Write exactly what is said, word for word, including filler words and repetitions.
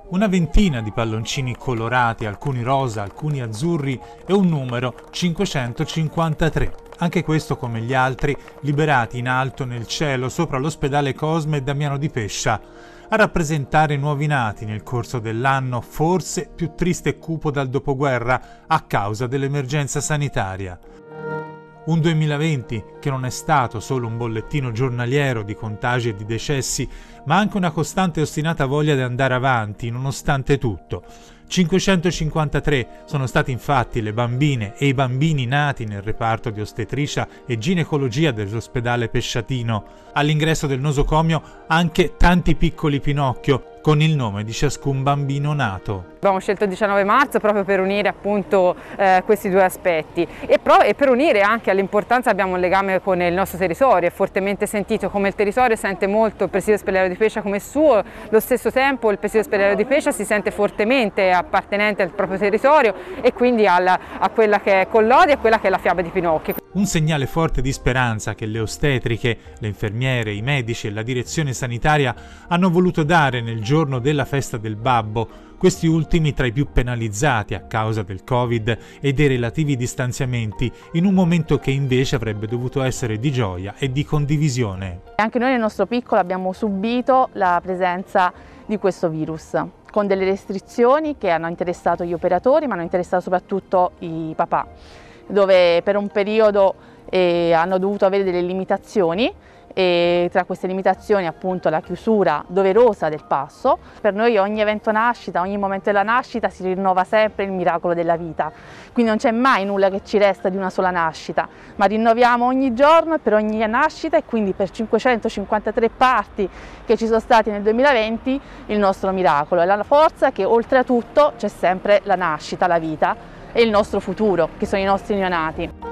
Una ventina di palloncini colorati, alcuni rosa, alcuni azzurri e un numero cinquecentocinquantatré. Anche questo, come gli altri, liberati in alto nel cielo sopra l'ospedale Cosme Damiano di Pescia, a rappresentare nuovi nati nel corso dell'anno forse più triste e cupo dal dopoguerra a causa dell'emergenza sanitaria. Un duemilaventi che non è stato solo un bollettino giornaliero di contagi e di decessi, ma anche una costante e ostinata voglia di andare avanti nonostante tutto. cinquecentocinquantatré sono stati infatti le bambine e i bambini nati nel reparto di ostetricia e ginecologia dell'ospedale pesciatino. All'ingresso del nosocomio anche tanti piccoli Pinocchio, con il nome di ciascun bambino nato. Abbiamo scelto il diciannove marzo proprio per unire appunto eh, questi due aspetti e, pro- e per unire anche all'importanza abbiamo un legame con il nostro territorio, è fortemente sentito come il territorio sente molto il presidio ospedaliero di Pescia come suo, allo stesso tempo il presidio ospedaliero di Pescia si sente fortemente appartenente al proprio territorio e quindi alla, a quella che è Collodi e a quella che è la fiaba di Pinocchio. Un segnale forte di speranza che le ostetriche, le infermiere, i medici e la direzione sanitaria hanno voluto dare nel giorno della festa del babbo, questi ultimi tra i più penalizzati a causa del Covid e dei relativi distanziamenti, in un momento che invece avrebbe dovuto essere di gioia e di condivisione. Anche noi nel nostro piccolo abbiamo subito la presenza di questo virus, con delle restrizioni che hanno interessato gli operatori, ma hanno interessato soprattutto i papà, dove per un periodo eh, hanno dovuto avere delle limitazioni e tra queste limitazioni appunto la chiusura doverosa del passo. Per noi ogni evento nascita, ogni momento della nascita si rinnova sempre il miracolo della vita, quindi non c'è mai nulla che ci resta di una sola nascita, ma rinnoviamo ogni giorno per ogni nascita e quindi per cinquecentocinquantatré parti che ci sono stati nel duemilaventi il nostro miracolo e la forza che oltre a tutto c'è sempre la nascita, la vita e il nostro futuro, che sono i nostri neonati.